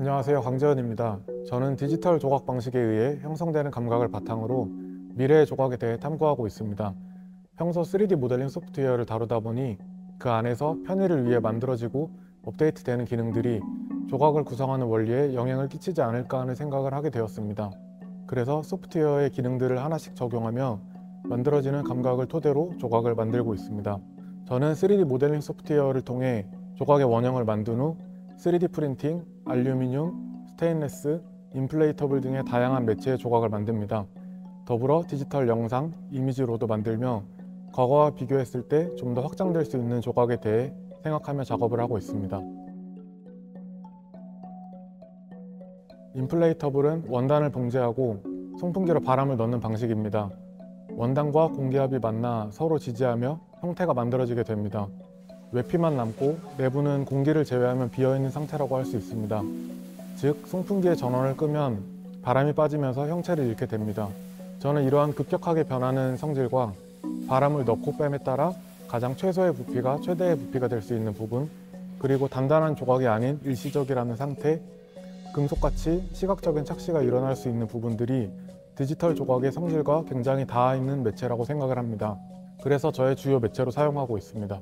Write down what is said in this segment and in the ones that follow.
안녕하세요, 강재현입니다. 저는 디지털 조각 방식에 의해 형성되는 감각을 바탕으로 미래의 조각에 대해 탐구하고 있습니다. 평소 3D 모델링 소프트웨어를 다루다 보니 그 안에서 편의를 위해 만들어지고 업데이트되는 기능들이 조각을 구성하는 원리에 영향을 끼치지 않을까 하는 생각을 하게 되었습니다. 그래서 소프트웨어의 기능들을 하나씩 적용하며 만들어지는 감각을 토대로 조각을 만들고 있습니다. 저는 3D 모델링 소프트웨어를 통해 조각의 원형을 만든 후 3D 프린팅, 알루미늄, 스테인레스, 인플레이터블 등의 다양한 매체의 조각을 만듭니다. 더불어 디지털 영상, 이미지로도 만들며 과거와 비교했을 때 좀 더 확장될 수 있는 조각에 대해 생각하며 작업을 하고 있습니다. 인플레이터블은 원단을 봉제하고 송풍기로 바람을 넣는 방식입니다. 원단과 공기압이 만나 서로 지지하며 형태가 만들어지게 됩니다. 외피만 남고 내부는 공기를 제외하면 비어있는 상태라고 할 수 있습니다. 즉, 송풍기의 전원을 끄면 바람이 빠지면서 형체를 잃게 됩니다. 저는 이러한 급격하게 변하는 성질과 바람을 넣고 뺨에 따라 가장 최소의 부피가 최대의 부피가 될 수 있는 부분, 그리고 단단한 조각이 아닌 일시적이라는 상태, 금속같이 시각적인 착시가 일어날 수 있는 부분들이 디지털 조각의 성질과 굉장히 닿아 있는 매체라고 생각을 합니다. 그래서 저의 주요 매체로 사용하고 있습니다.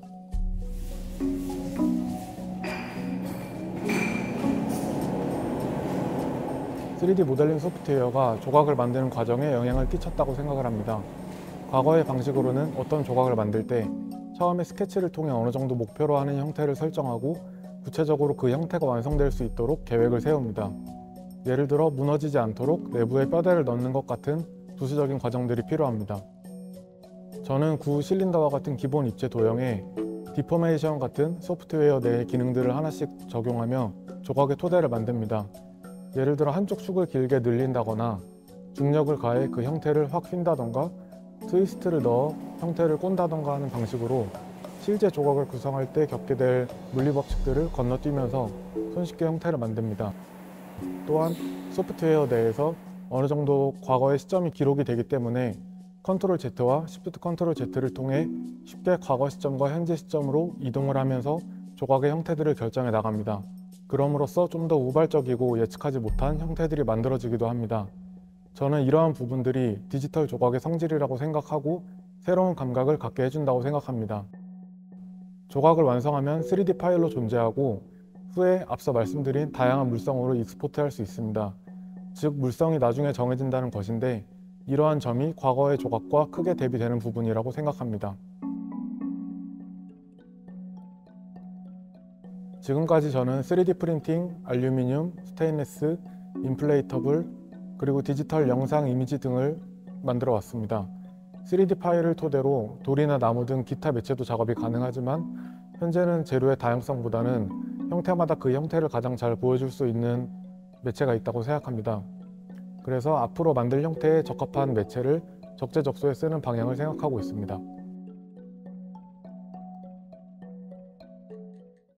3D 모델링 소프트웨어가 조각을 만드는 과정에 영향을 끼쳤다고 생각을 합니다. 과거의 방식으로는 어떤 조각을 만들 때 처음에 스케치를 통해 어느 정도 목표로 하는 형태를 설정하고 구체적으로 그 형태가 완성될 수 있도록 계획을 세웁니다. 예를 들어 무너지지 않도록 내부에 뼈대를 넣는 것 같은 부수적인 과정들이 필요합니다. 저는 구 실린더와 같은 기본 입체 도형에 디포메이션 같은 소프트웨어 내의 기능들을 하나씩 적용하며 조각의 토대를 만듭니다. 예를 들어 한쪽 축을 길게 늘린다거나 중력을 가해 그 형태를 확 휜다던가 트위스트를 넣어 형태를 꼰다던가 하는 방식으로 실제 조각을 구성할 때 겪게 될 물리법칙들을 건너뛰면서 손쉽게 형태를 만듭니다. 또한 소프트웨어 내에서 어느 정도 과거의 시점이 기록이 되기 때문에 컨트롤 Z와 Shift 컨트롤 Z를 통해 쉽게 과거 시점과 현재 시점으로 이동을 하면서 조각의 형태들을 결정해 나갑니다. 그럼으로써 좀 더 우발적이고 예측하지 못한 형태들이 만들어지기도 합니다. 저는 이러한 부분들이 디지털 조각의 성질이라고 생각하고 새로운 감각을 갖게 해준다고 생각합니다. 조각을 완성하면 3D 파일로 존재하고 후에 앞서 말씀드린 다양한 물성으로 익스포트할 수 있습니다. 즉, 물성이 나중에 정해진다는 것인데 이러한 점이 과거의 조각과 크게 대비되는 부분이라고 생각합니다. 지금까지 저는 3D 프린팅, 알루미늄, 스테인레스, 인플레이터블, 그리고 디지털 영상, 이미지 등을 만들어 왔습니다. 3D 파일을 토대로 돌이나 나무 등 기타 매체도 작업이 가능하지만 현재는 재료의 다양성보다는 형태마다 그 형태를 가장 잘 보여줄 수 있는 매체가 있다고 생각합니다. 그래서 앞으로 만들 형태에 적합한 매체를 적재적소에 쓰는 방향을 생각하고 있습니다.